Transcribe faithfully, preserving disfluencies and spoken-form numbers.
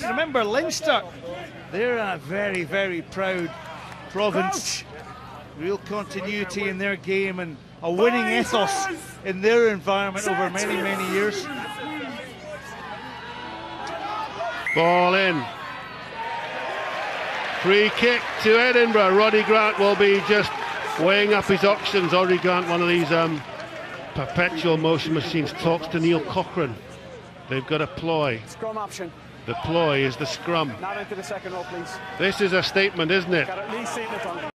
remember Leinster, they're a very, very proud province. Real continuity in their game and a winning ethos in their environment over many, many years. Ball in. Free kick to Edinburgh. Roddy Grant will be just weighing up his options. Roddy Grant, one of these um, perpetual motion machines, talks to Neil Cochrane. They've got a ploy. Scrum option. The ploy is the scrum. Not into the second row, please. This is a statement, isn't it? Got at least seen it on.